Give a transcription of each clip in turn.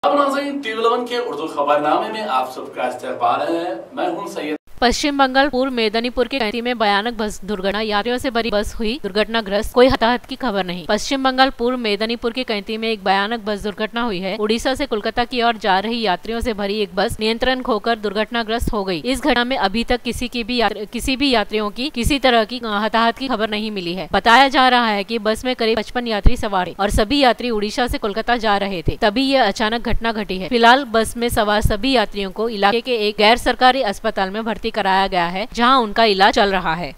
अब नाज़रीन टीवी11 के उर्दू खबरनामे में आप सबका इस्तकबाल है। मैं हूं सैयद। पश्चिम बंगाल पूर्व मेदिनीपुर के कैंती में भयानक बस दुर्घटना, यात्रियों से भरी बस हुई दुर्घटनाग्रस्त, कोई हताहत की खबर नहीं। पश्चिम बंगाल पूर्व मेदिनीपुर के कैंती में एक भयानक बस दुर्घटना हुई है। उड़ीसा से कोलकाता की ओर जा रही यात्रियों से भरी एक बस नियंत्रण खोकर दुर्घटनाग्रस्त हो गई। इस घटना में अभी तक किसी भी यात्रियों की किसी तरह की हताहत की खबर नहीं मिली है। बताया जा रहा है कि बस में करीब 55 यात्री सवार थे और सभी यात्री उड़ीसा से कोलकाता जा रहे थे, तभी यह अचानक घटना घटी है। फिलहाल बस में सवार सभी यात्रियों को इलाके के एक गैर सरकारी अस्पताल में भर्ती कराया गया है, जहां उनका इलाज चल रहा है।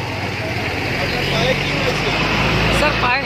सर पाए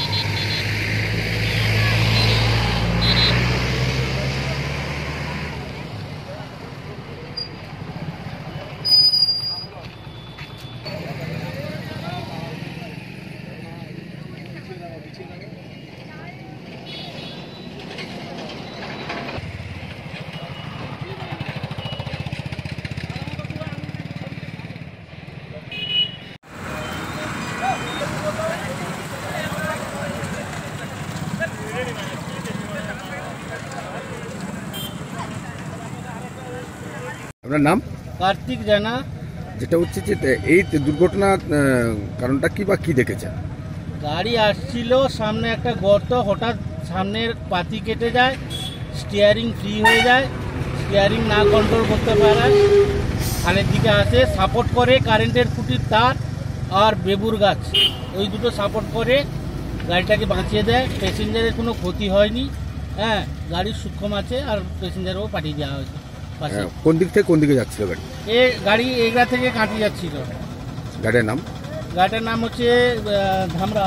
আপনার নাম? কার্তিক জানা। যেটা হচ্ছে যে এই দুর্ঘটনা কারণটা কি বা কি দেখেছেন? গাড়ি আসছিল, সামনে একটা গর্ত, হঠাৎ সামনের পাতি কেটে যায়, স্টিয়ারিং ফ্রি হয়ে যায়, স্টিয়ারিং না কন্ট্রোল করতে পারে, খালের দিকে আসে, সাপোর্ট করে কারেন্টের খুঁটির তার আর বেবুর গাছ, ওই দুটো সাপোর্ট করে গাড়িটাকে বাঁচিয়ে দেয়। প্যাসেঞ্জারের কোনো ক্ষতি হয়নি। হ্যাঁ, গাড়ির সূক্ষ্ম আছে আর প্যাসেঞ্জারও পাঠিয়ে দেওয়া হয়েছে। কোন দিক থেকে কোন দিকে যাচ্ছিল গাড়ি? গাড়ি এগরা থেকে কাঁটি যাচ্ছিল। গাড়ির নাম? গাড়িটার নাম হচ্ছে ধামরা।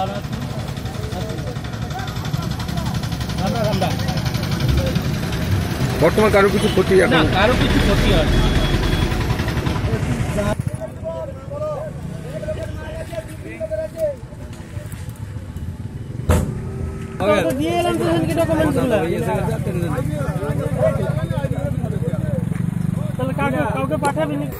বর্তমান কারো কিছু ক্ষতি? না, কারো কিছু ক্ষতি হয়। দিয়ে এলাম তো ডকুমেন্টসগুলো, তাহলে কাউকে পাঠাবি না।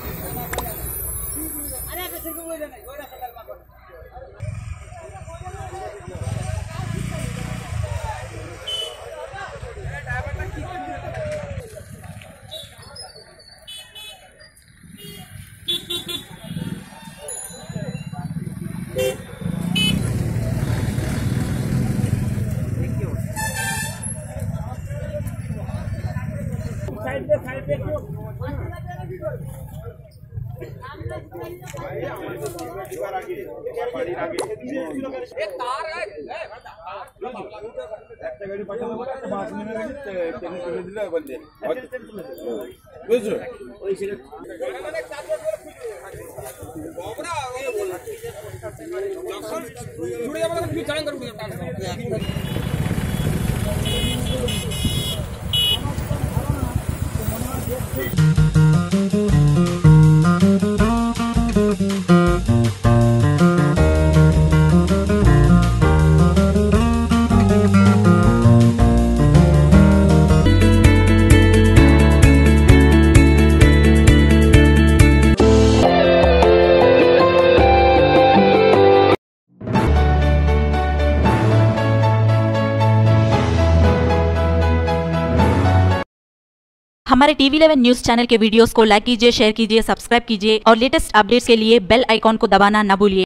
हमारे टीवी11 न्यूज चैनल के वीडियोस को लाइक कीजिए, शेयर कीजिए, सब्सक्राइब कीजिए और लेटेस्ट अपडेट्स के लिए बेल आइकॉन को दबाना न भूलिए।